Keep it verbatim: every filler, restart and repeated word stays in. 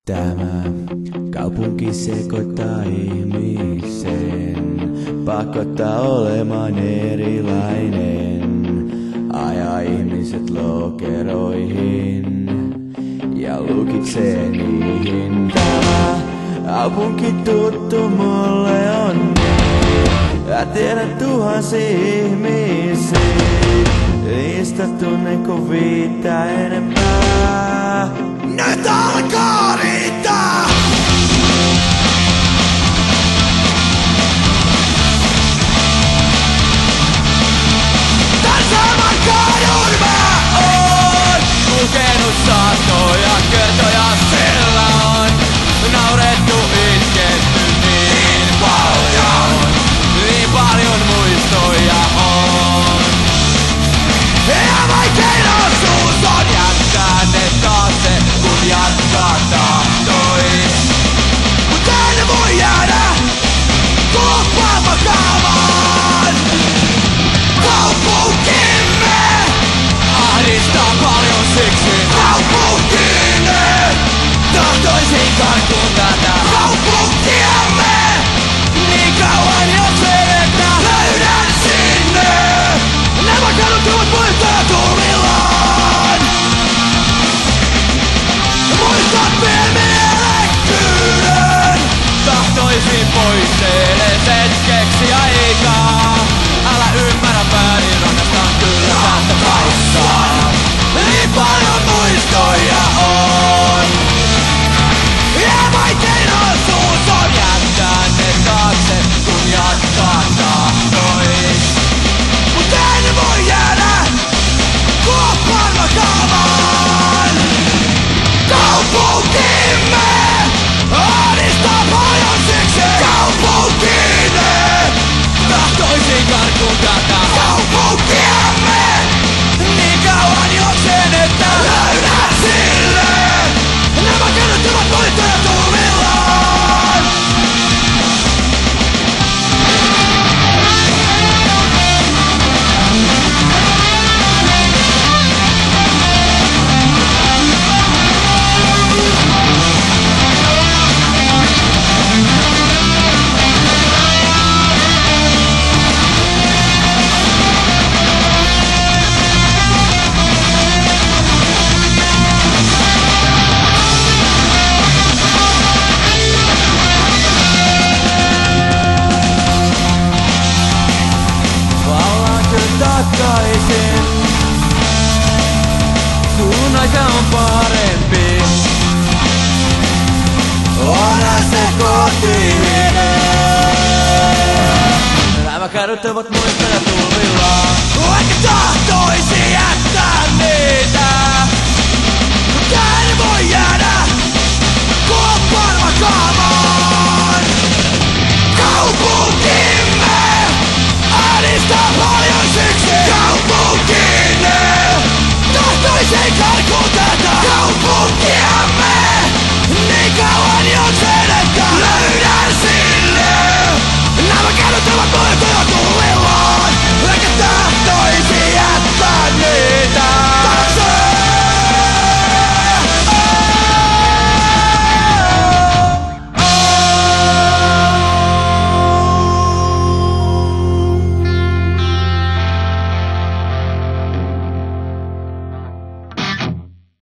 Tämä kaupunki sekoittaa ihmisen, pakottaa olemaan erilainen, ajaa ihmiset lokeroihin ja lukitsee niihin. Tämä kaupunki tuttu mulle on, ja tiedän tuhansia ihmisiä, niistä tunnenko viittä enempää. Nyt alkaa riittää! Tän saman kadun mä oon kulkenut satoja kertoja, sillä on naurettu, itketty niin paljon, niin paljon muistoja on. ja vaikein osuus on Jättää ne taakse, kun jatkaa tahtois. Mut en voi jäädä kuoppaan makaamaan. Kaupunkimme Ahdistaa paljon siksi, kaupunkimme tahtoisin karkuun tätä kaupunkiamme. niin kauan jaksen, että Löydän sinne. Nämä kadut tuot muistaa tuumillaan. Muistat vielä mielekkyyden. tahtoisin pois edes hetkeksi aikaa. Älä ymmärrä väärin, rakastan kyllä tästä paikkaa. Niin paljon muistoja on. Ja vaikein osuus on Jättää ne taakse, kun jatkaa tahtois. Mut en voi jäädä kuoppaan makaamaan. Kaupunkimme ahdistaa paljon siksi. Kaupunkimme Tahtoisin karkuun tätä kaupunkiamme. niin kauan jaksen, että Löydän sille. Nämä kadut ovat muistoja tuumillaan. Vallaan kyllä takaisin, sun aika on parempi. Onhan se kotiin. Nämä kadut ovat muistoja tulvillaan. Vaikka